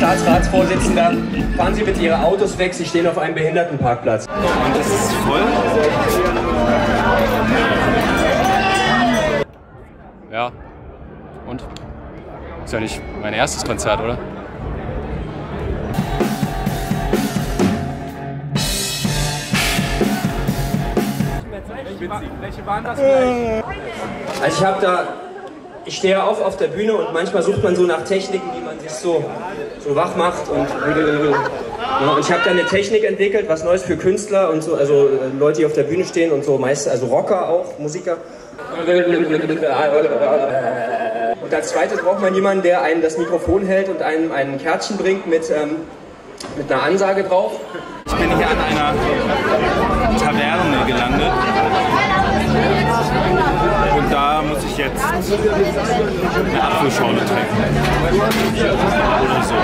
Staatsratsvorsitzender, fahren Sie bitte Ihre Autos weg, Sie stehen auf einem Behindertenparkplatz. Und das ist voll? Ja. Und? Ist ja nicht mein erstes Konzert, oder? Welche waren das gleich? Also ich stehe auf der Bühne und manchmal sucht man so nach Techniken, die man sich so wach macht und ich habe da eine Technik entwickelt, was Neues für Künstler und so, also Leute, die auf der Bühne stehen und so, meist, also Rocker auch, Musiker. Und als zweites braucht man jemanden, der einem das Mikrofon hält und einem ein Kärtchen bringt mit einer Ansage drauf. Ich bin hier an einer Taverne gelandet und da muss ich jetzt eine Apfelschorle trinken. Oder so.